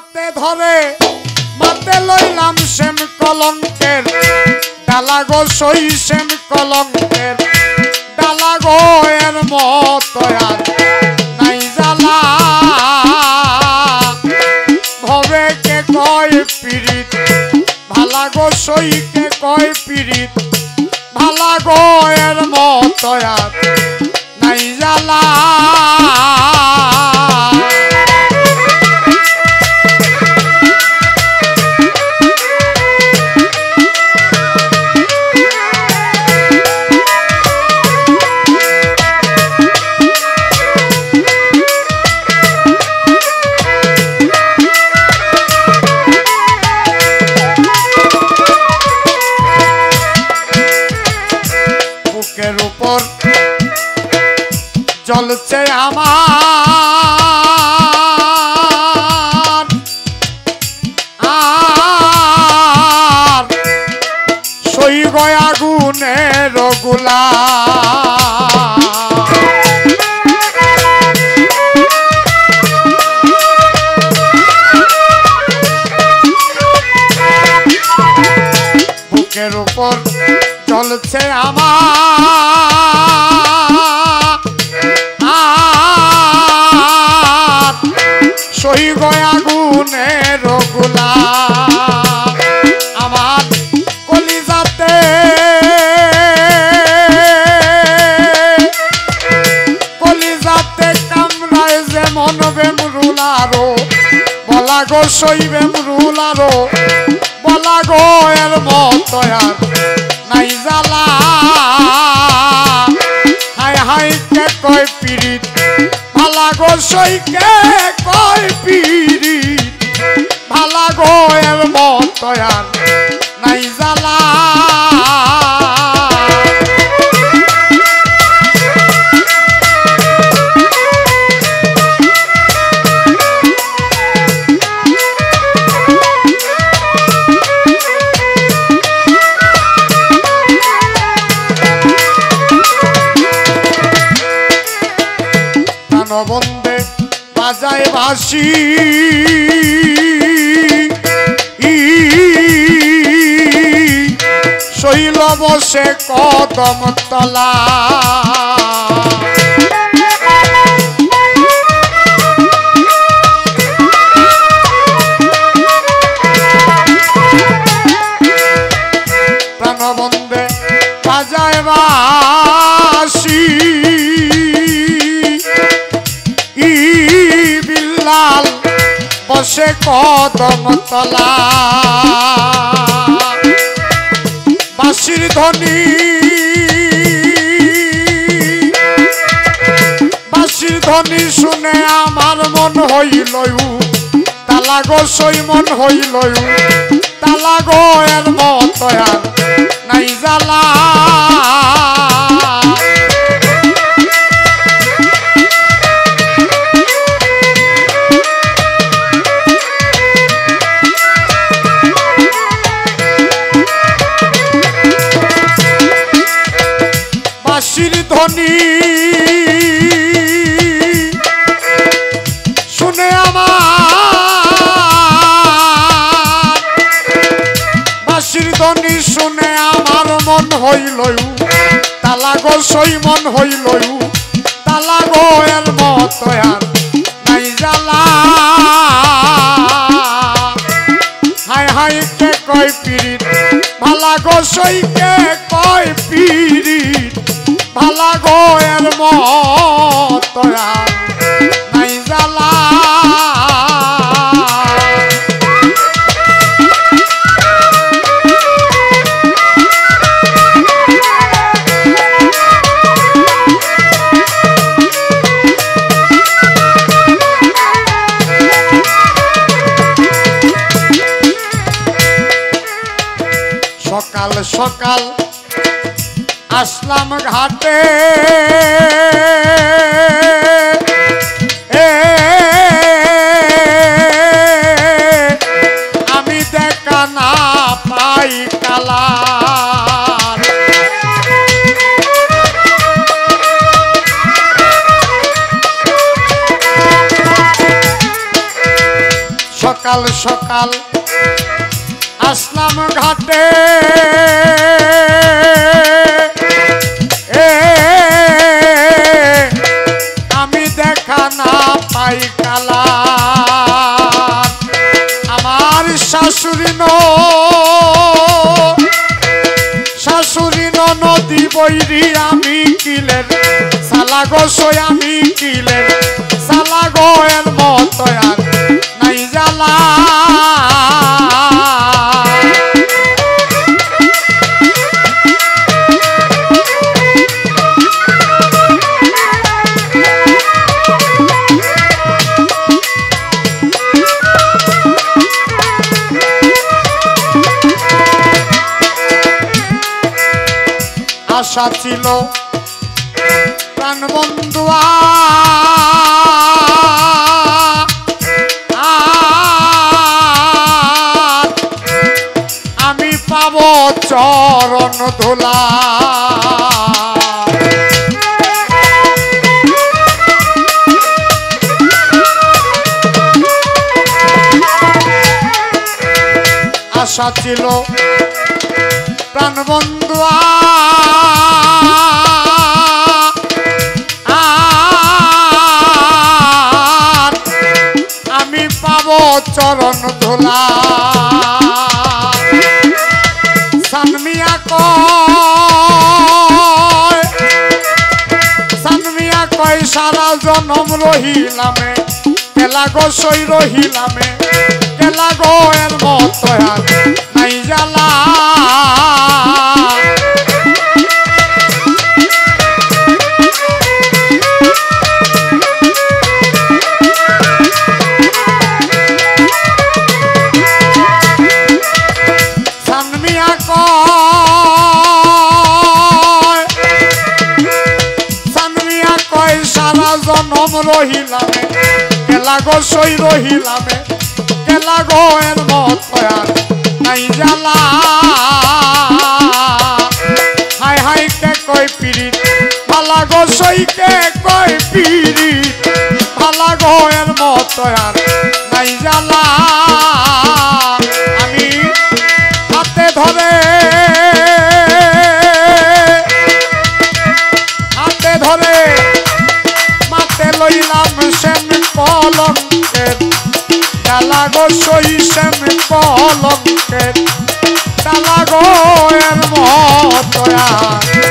হাতে ধরে মাতে লইলাম শ্যাম কলঙ্কের ডালা গো সই শ্যাম কলঙ্কের ডালা গো এর মতো আর নাই জ্বালা ভবে কে কয় পীড়িত ভালা গো সই কে কয় পীড়িত ভালা গো এর মতো আর নাই জ্বালা চলছে আমার আর সই গয়া আগুনের গোলা বুকের উপর চলছে আমার সই গয়া আগুনের গোলা আমার কলিজাতে কামড়ায় যেমন বেমরুলারো বলা গো সই বেমরুলারো বলা গো এর মতো আর নাই জ্বালা হায় হায় কে কয় পীড়িত ভালা গো সই কে কয় পীড়িত ভালা গো এর মতো আর নাই জ্বালা বন্দে বাজায় বাঁশি শৈল বসে কদম তলা প্রাণবন্দে বাজায় বাঁশি বিল্লাল বসে কদম তলা বাঁশির ধ্বনি শুনে আমার মন হইল তালা গো সই মন হইল তালা গো এর মতো আর নাই জ্বালা বাঁশির ধ্বনি শুনে আমার বাঁশির ধ্বনি শুনে আমার মন হইল তালা গো সই মন হইল তালা গো এর মতো আর নাই জ্বালা হায় হায় কে কয় পীড়িত ভালা গো সই কে কয় পীড়িত ভালা গো এর মতো আর নাই জ্বালা সকাল সকাল আসলাম ঘাটে আমি দেখা না পাই কালা সকাল সকাল আসলাম ঘাটে আমি দেখা না পাই কালা আমার শাশুড়ি নদী বৈরি আমি কিলের সালা গোসই আমি কিলের সালা গোয়ের মতো আর নাই জ্বালা আশা ছিল প্রাণবন্ধু আমি পাব চরণ ধুলা আশা ছিল প্রাণবন্ধু আমি পাব চরণ ধুলা সানমিয়া কয় সারা জনম রহিলামে কেলা গোসই রহিলামে কেলা গোয়ের মতো আর নাই জ্বালা জনম রহিলামে কেলা গোসই রহিলামে কেলা গোয়ের মতো আর নাই জ্বালা হাই হাই কে কয় পিরিত ভালা গোসই কে কয় পিরিত ভালা গোয়ের মতো আর নাই জ্বালা আমি হাতে ধরে লইলাম শ্যাম কলঙ্কের ডালা গোসই শ্যাম কলঙ্কের ডালা গোয়ের মতো